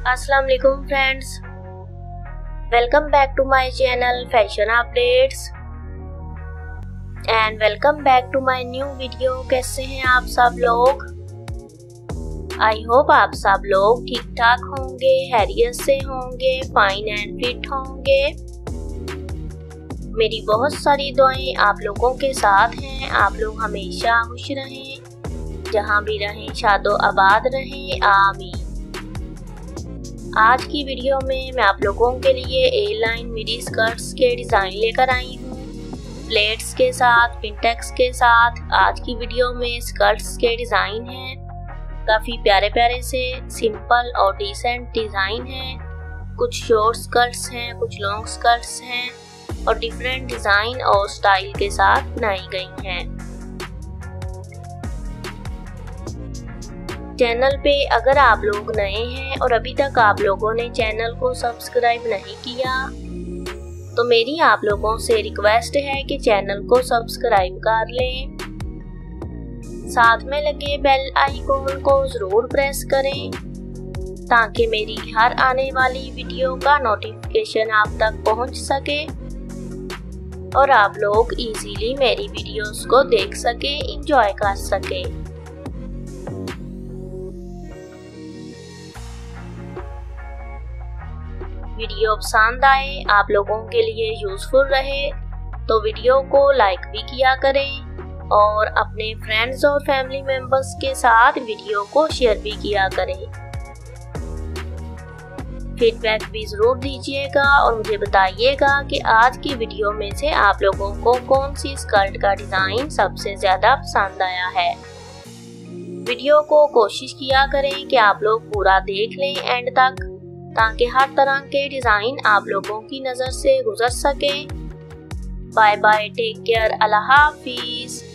अस्सलाम वालेकुम friends, welcome back to my channel fashion updates and welcome back to my new video. कैसे हैं आप सब लोग? आई होप आप सब लोग ठीक ठाक होंगे, हैरियत से होंगे, फाइन एंड फिट होंगे। मेरी बहुत सारी दुआएं आप लोगों के साथ हैं। आप लोग हमेशा खुश रहें, जहां भी रहें शादो आबाद रहें, आमीन। आज की वीडियो में मैं आप लोगों के लिए ए लाइन मिडी स्कर्ट्स के डिज़ाइन लेकर आई हूँ, प्लेट्स के साथ, पिंटेक्स के साथ। आज की वीडियो में स्कर्ट्स के डिज़ाइन हैं, काफ़ी प्यारे प्यारे से सिंपल और डिसेंट डिज़ाइन हैं। कुछ शॉर्ट स्कर्ट्स हैं, कुछ लॉन्ग स्कर्ट्स हैं और डिफरेंट डिज़ाइन और स्टाइल के साथ बनाई गई हैं। चैनल पे अगर आप लोग नए हैं और अभी तक आप लोगों ने चैनल को सब्सक्राइब नहीं किया तो मेरी आप लोगों से रिक्वेस्ट है कि चैनल को सब्सक्राइब कर लें। साथ में लगे बेल आइकॉन को ज़रूर प्रेस करें ताकि मेरी हर आने वाली वीडियो का नोटिफिकेशन आप तक पहुंच सके और आप लोग इजीली मेरी वीडियोस को देख सके, एंजॉय कर सके। वीडियो पसंद आए, आप लोगों के लिए यूजफुल रहे तो वीडियो को लाइक भी किया करें और अपने फ्रेंड्स और फैमिली मेंबर्स के साथ वीडियो को शेयर भी किया करें। फीडबैक भी ज़रूर दीजिएगा और मुझे बताइएगा कि आज की वीडियो में से आप लोगों को कौन सी स्कर्ट का डिज़ाइन सबसे ज़्यादा पसंद आया है। वीडियो को कोशिश किया करें कि आप लोग पूरा देख लें एंड तक, ताकि हर तरह के डिज़ाइन आप लोगों की नज़र से गुजर सके। Bye bye, take care, Allah हाफिज़।